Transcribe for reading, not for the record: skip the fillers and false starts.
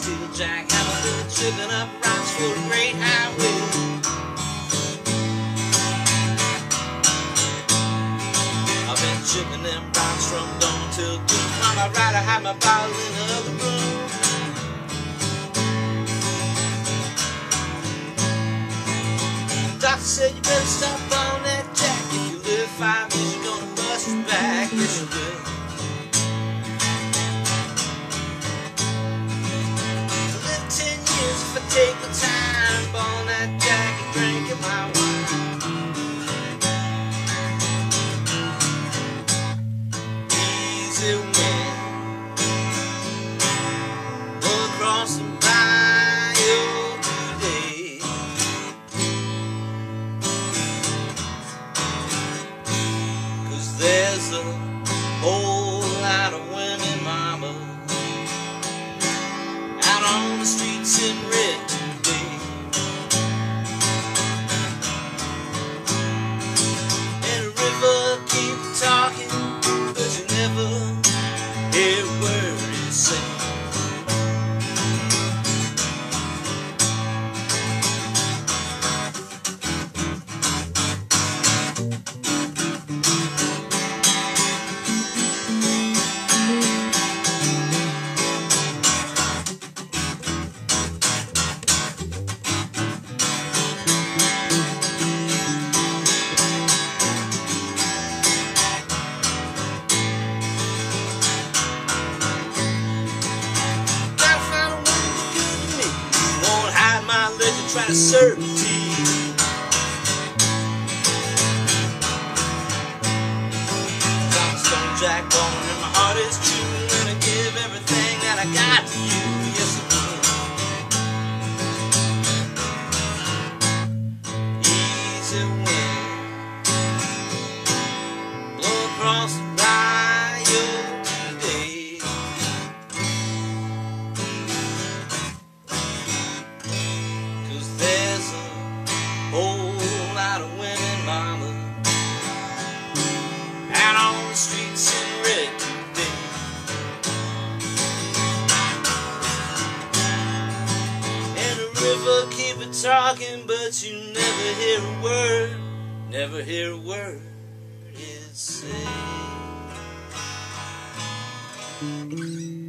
steel jackhammer, been tripping up rocks for a great highway. I've been chipping them rocks from dawn till doom. On my ride, I had my bottle in the other room. Doctor said you better stop on that jack. If you live 5 years, you're gonna bust your back. Yes, you will. I live 10 years if I take the time. On that jack and drinking my wine. Easy wind blow across the bayou today. 'Cause there's a whole lot of women, mama, out on the streets in red today. And the river keeps talking, but you never hear a word it say. Try to serve the tea. I'm a stone jack bone and my heart is true, and I give everything that I got to you. Yes, I do. Easy wind blow across the bayou today. 'Cause there's a whole lot of women, mama, out on the streets in red today. And the river keep it talking, but you never hear a word, never hear a word it say.